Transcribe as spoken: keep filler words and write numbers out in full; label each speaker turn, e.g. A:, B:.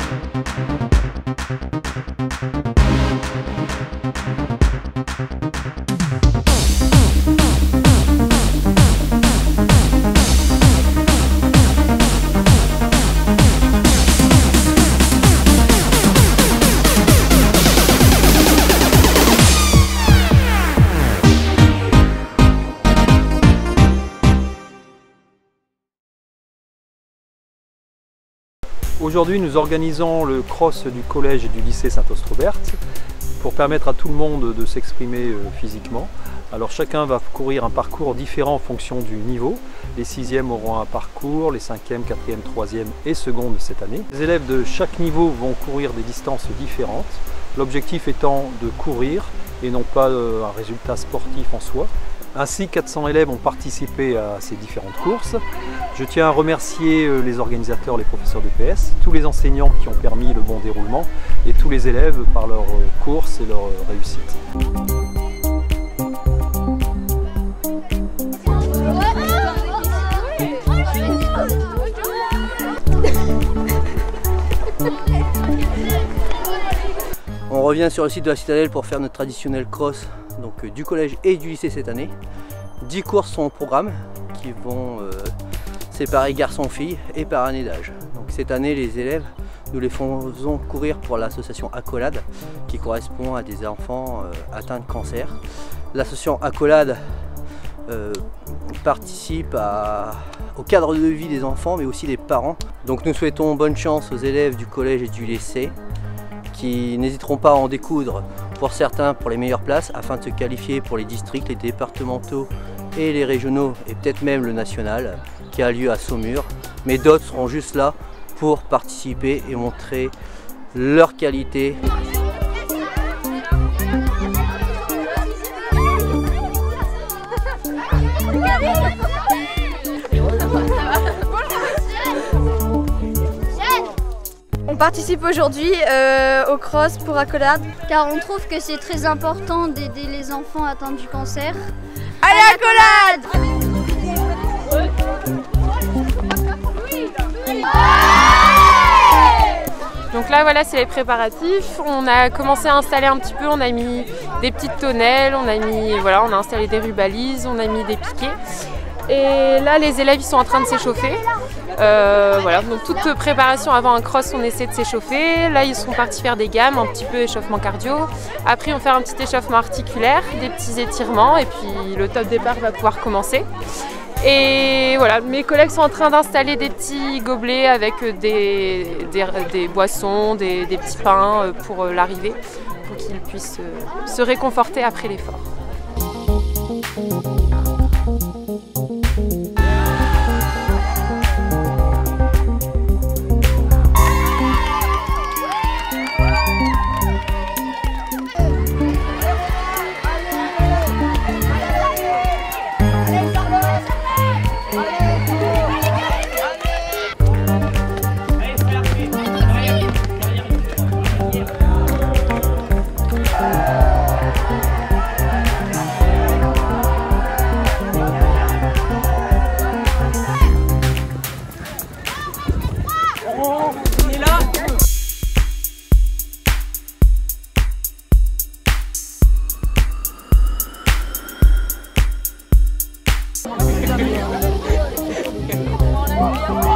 A: Aujourd'hui, nous organisons le cross du collège et du lycée Saint-Ostrobert pour permettre à tout le monde de s'exprimer physiquement. Alors chacun va courir un parcours différent en fonction du niveau. Les sixièmes auront un parcours, les cinquièmes, quatrièmes, troisièmes et secondes cette année. Les élèves de chaque niveau vont courir des distances différentes. L'objectif étant de courir et non pas un résultat sportif en soi. Ainsi, quatre cents élèves ont participé à ces différentes courses. Je tiens à remercier les organisateurs, les professeurs de P S, tous les enseignants qui ont permis le bon déroulement et tous les élèves par leur course et leur réussite.
B: On revient sur le site de la Citadelle pour faire notre traditionnel cross donc, du collège et du lycée cette année. dix courses sont au programme qui vont euh, séparer garçons-filles et par année d'âge. Donc cette année, les élèves, nous les faisons courir pour l'association Accolade qui correspond à des enfants euh, atteints de cancer. L'association Accolade euh, participe à, au cadre de vie des enfants mais aussi des parents. Donc nous souhaitons bonne chance aux élèves du collège et du lycée qui n'hésiteront pas à en découdre pour certains pour les meilleures places afin de se qualifier pour les districts, les départementaux et les régionaux et peut-être même le national qui a lieu à Saumur. Mais d'autres seront juste là pour participer et montrer leur qualité.
C: On participe aujourd'hui euh, au cross pour Accolade
D: car on trouve que c'est très important d'aider les enfants atteints du cancer.
C: Allez Accolade!
E: Donc là voilà, c'est les préparatifs. On a commencé à installer un petit peu, on a mis des petites tonnelles, on a mis voilà, on a installé des rubalises, on a mis des piquets. Et là les élèves ils sont en train de s'échauffer. Euh, voilà, donc toute préparation avant un cross, on essaie de s'échauffer. Là, ils sont partis faire des gammes, un petit peu échauffement cardio. Après, on va faire un petit échauffement articulaire, des petits étirements, et puis le top départ va pouvoir commencer. Et voilà, mes collègues sont en train d'installer des petits gobelets avec des, des, des boissons, des, des petits pains pour l'arrivée, pour qu'ils puissent se réconforter après l'effort.
C: On a bien